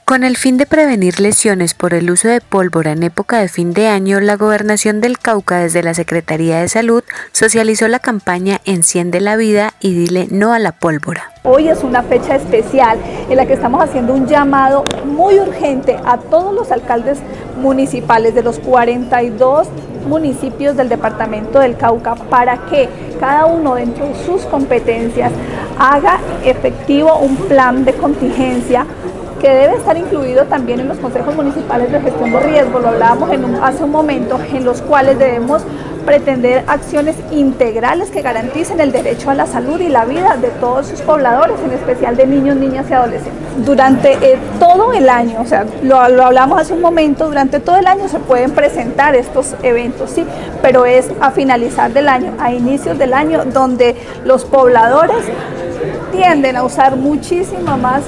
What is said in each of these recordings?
Con el fin de prevenir lesiones por el uso de pólvora en época de fin de año, la Gobernación del Cauca, desde la Secretaría de Salud, socializó la campaña Enciende la Vida y Dile No a la Pólvora. Hoy es una fecha especial en la que estamos haciendo un llamado muy urgente a todos los alcaldes municipales de los 42 municipios del departamento del Cauca para que cada uno dentro de sus competencias haga efectivo un plan de contingencia que debe estar incluido también en los consejos municipales de gestión de riesgo, lo hablábamos hace un momento, en los cuales debemos pretender acciones integrales que garanticen el derecho a la salud y la vida de todos sus pobladores, en especial de niños, niñas y adolescentes. Durante todo el año, o sea, lo hablamos hace un momento, durante todo el año se pueden presentar estos eventos, sí, pero es a finalizar del año, a inicios del año, donde los pobladores tienden a usar muchísimo más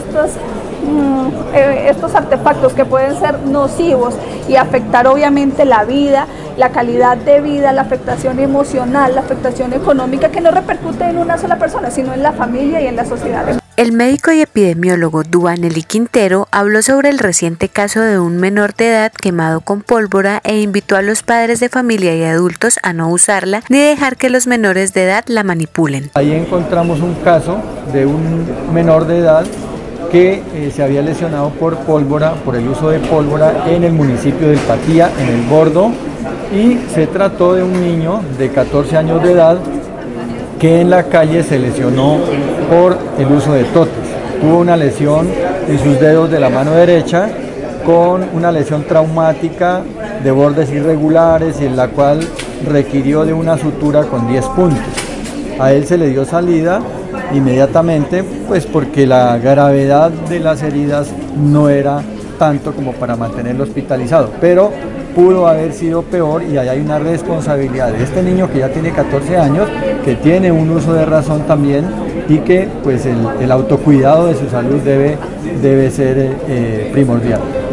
estos artefactos que pueden ser nocivos y afectar obviamente la vida, la calidad de vida, la afectación emocional, la afectación económica, que no repercute en una sola persona, sino en la familia y en la sociedad. El médico y epidemiólogo Duanely Quintero habló sobre el reciente caso de un menor de edad quemado con pólvora e invitó a los padres de familia y adultos a no usarla ni dejar que los menores de edad la manipulen. Ahí encontramos un caso de un menor de edad que se había lesionado por pólvora, por el uso de pólvora en el municipio del Patía, en el Bordo, y se trató de un niño de 14 años de edad que en la calle se lesionó por el uso de totes. Tuvo una lesión en sus dedos de la mano derecha con una lesión traumática de bordes irregulares y en la cual requirió de una sutura con 10 puntos. A él se le dio salida inmediatamente, pues porque la gravedad de las heridas no era tanto como para mantenerlo hospitalizado, pero pudo haber sido peor y ahí hay una responsabilidad de este niño que ya tiene 14 años, que tiene un uso de razón también y que pues el autocuidado de su salud debe ser primordial.